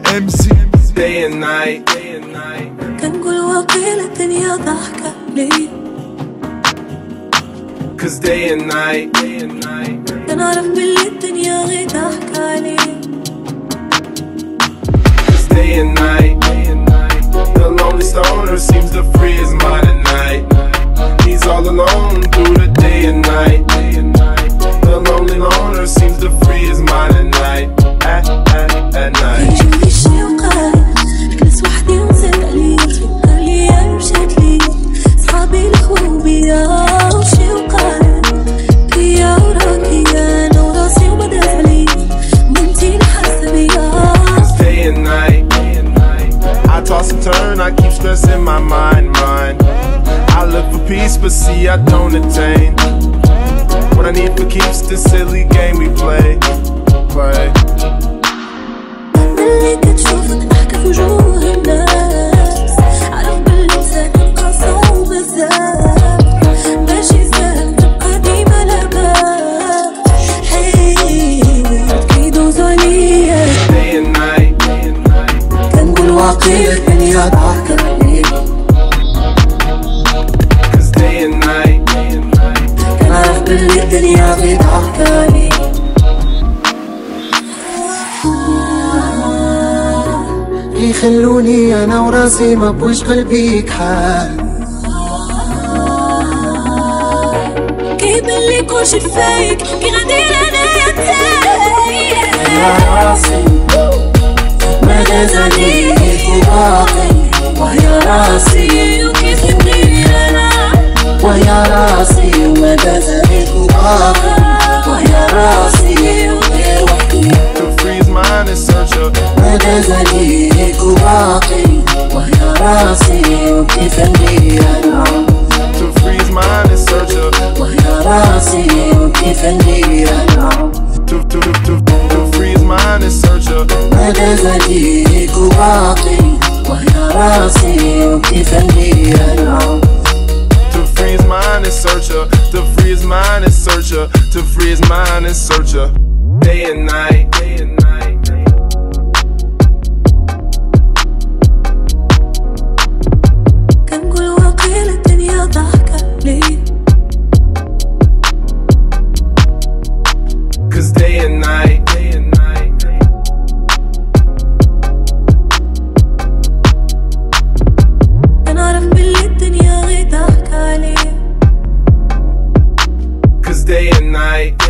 MC day and night. كان كل واقع الدنيا ضحكة لي. Cause day and night. كان عارف باللي الدنيا غير ضحكة لي. Cause day and night. The lonely stoner seems to free his mind at night. He's all alone through the day and night. The lonely loner seems to free his mind at night. At night. يجيني شي وقت جلس وحدي ونسألي تفكر ليا مشات لي صحابي الخوبية وشي وقت كيا وراكيا أنا وراسي وبدا علي بنتي نحس بيا. Day and night. I toss and turn, I keep stressing my mind. I look for peace, but see I don't attain. What I need for keeps this silly game we play. اللي كتشوفك أحكى في وجوه الناس عارف باللي مساكن قاسى وبزاف ماشي سهل تبقى ديما لاباس. كيدوزو عليا Day and night. كنقول واقيلا الدنيا ضحكة لي. Cause day and night. كنعرف باللي الدنيا غير ضحكة لي. يخلوني انا وراسي ما بوش قلبي كحال. كيبان لي كلشي فايق كي غندير انايا تايق. يا راسي ما داز عليك وباقي ويا راسي وكيف ندير انا ويا راسي وما داز عليك وباقي ويا راسي ودير وحدي. To free his mind and search of. ما داز عليك وباقي ويا راسي وكيف ندير انا To free his mind and search of. ويا راسي وكيف ندير انا To free his mind and search of. ما داز عليك وباقي ويا راسي وكيف ندير انا To free his mind and search of. To free his mind and search of. To free his mind and search of. Day and night. كنقول واقيلا الدنيا ضحكة لي. Cause day and night. كنعرف باللي الدنيا غير ضحكة لي. Cause day and night.